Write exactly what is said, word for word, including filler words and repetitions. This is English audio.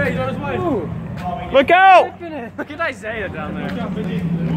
Yeah, he's on his way. Ooh. Look out! Look at Isaiah down there.